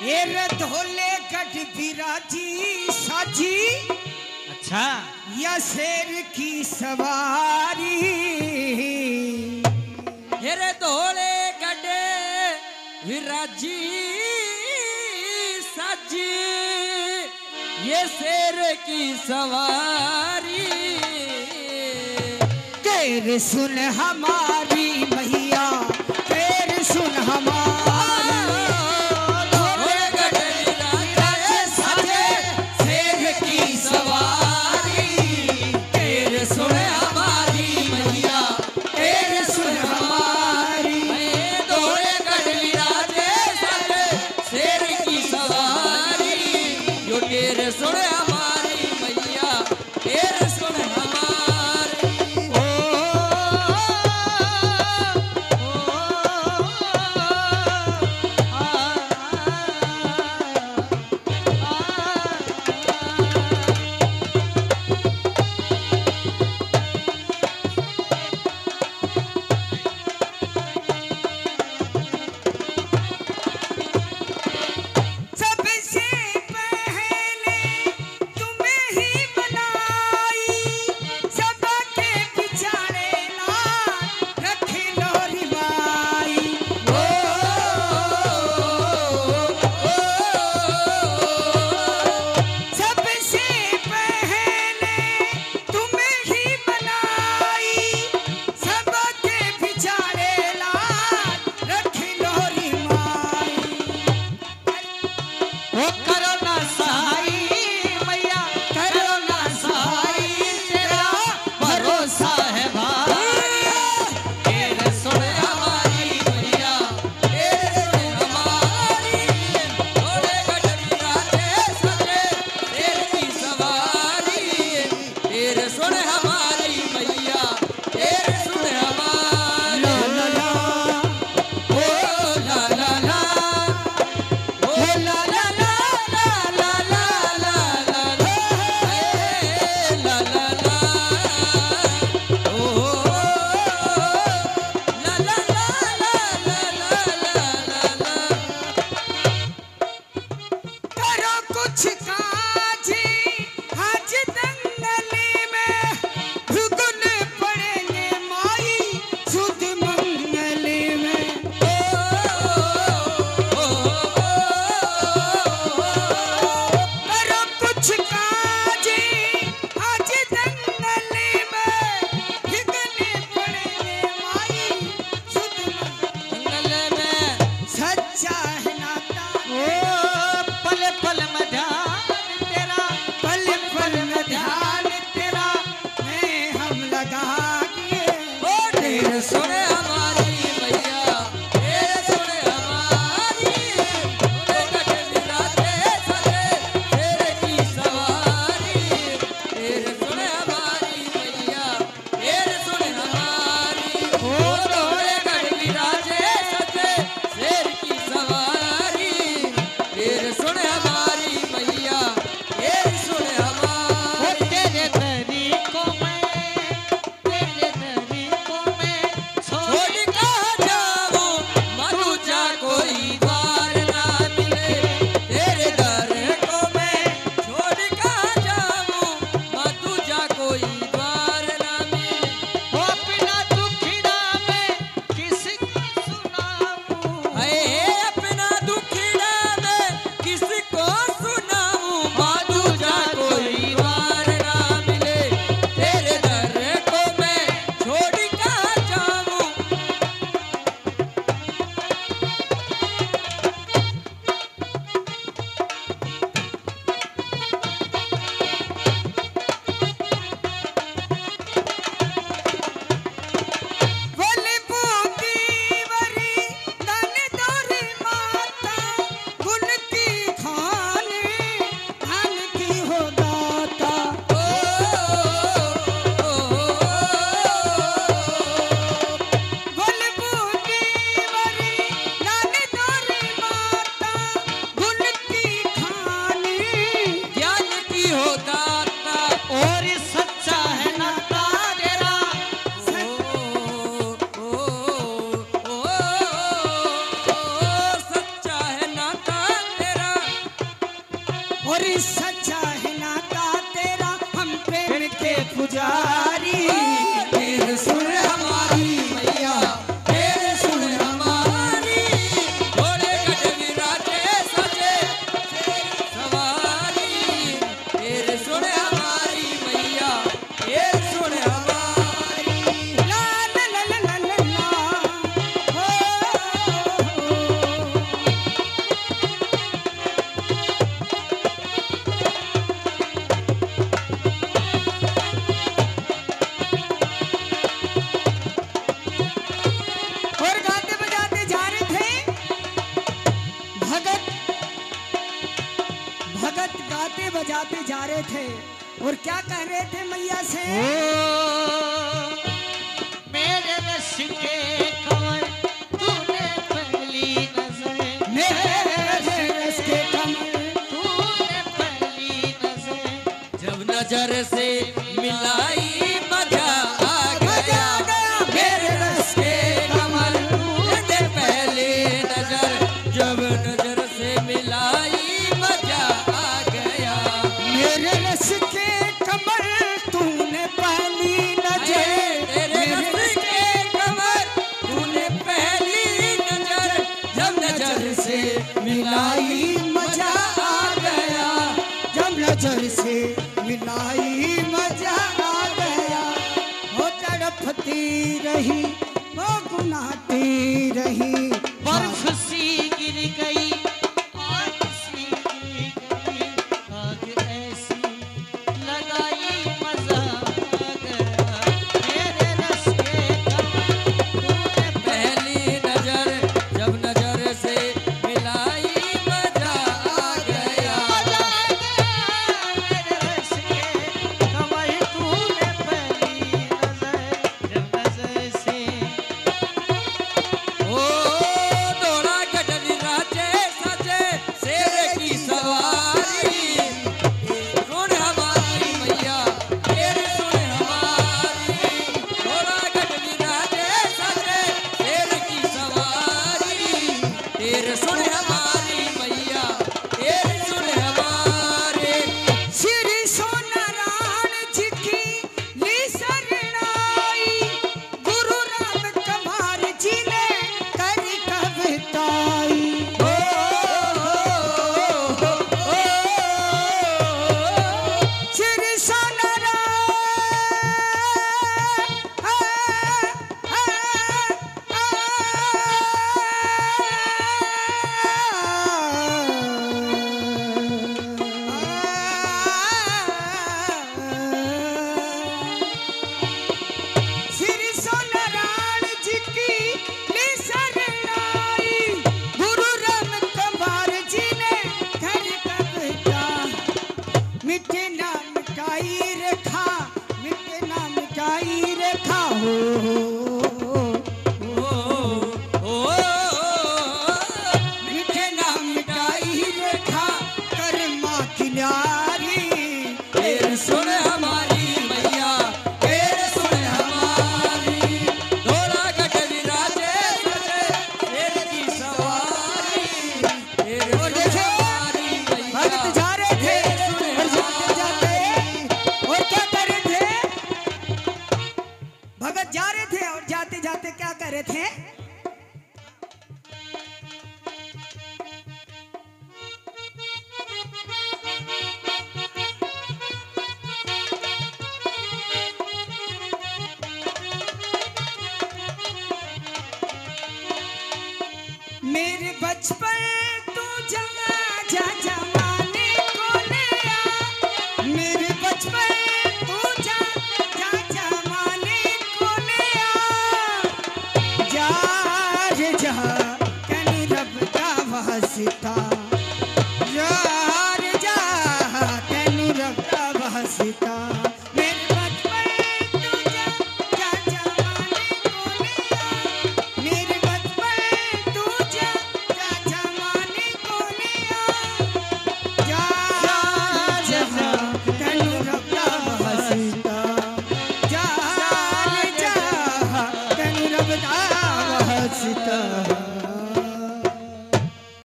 ये धोले गढ़ विराजी साजी। अच्छा या शेर की सवारी। हेरे धोले गढ़ विराजी साजी ये शेर की सवारी। तेरे सुन हमारी मैया तेरे सुन हमारी। और सच्चा है नाता तेरा हम प्रेम के पुजारी। फिर सुन हमारी मैया, फिर सुन हमारी, घोड़े गढ़ विराजे सजे सवारी। फिर सुन हमारी मैया, फिर सुन हमारी। ला ला ला ला ला ला ला, हो। और गाते बजाते जा रहे थे भगत, भगत गाते बजाते जा रहे थे और क्या कह रहे थे मैया से? मेरे रश के कमर तूने पहली नजर, मेरे रस के कमर तूने पहली नजर, जब नजर से मिलाई मजा आ मजा गया। आ गया। मेरे रस के कमल तूने पहले नजर, जब नजर से मिलाई मजा आ गया। मेरे रस के कमर तूने पहली नजर, तेरे रस के कमर तूने पहली नजर, जब नजर से मिलाई मजा आ गया। जब नजर से मिलाई मजा आ गया। वो तड़पती रही, वो गुनाहती रही। बर्फ सी गिर गई, आग सी गिर गई, आग ऐसी लगाई मजा आ गया। मेरे रस के कमर तूने पहली नजर, जब नजर से मिलाई मजा आ गया। मजा आ गया। मेरे रस के कमर तूने पहली नजर, जब नजर से ओ दौड़ा गढ़ विराजे सजे शेर की सवारी। सुन हमारी मैया, फिर सुन हमारी, दौड़ा गढ़ विराजे सजे शेर की सवारी। फिर सुन हमारी मैया, फिर सुन हमारी। श्री सोनारायण जी की ली शरणाई, गुरु राम कुमार जी ने करी कविताई। श्री श्री सोनारायण जी की ली शरणाई, गुरु राम कुमार जी ने करी कविता। मिटे ना मिटाई रेखा, मिटे ना मिटाई रेखा हो। मिटे ना मिटाई रेखा कर्मा की न्यारी। फिर सुन हमारी मैया, फिर सुन हमारी, दौड़ा गढ़ विराजे सजे शेर की सवारी। फिर और सुन देखो, हमारी मैया, भगत जा रहे थे और जाते जाते और क्या कर रहे थे? भगत जा रहे थे और जाते जाते क्या कर रहे थे? मेरे बचपन तू जमा जा जमाने को ले आ। मेरे बचपन तू जा जा जमाने को ले आ। जा रे जा कनी रब का वास्ता।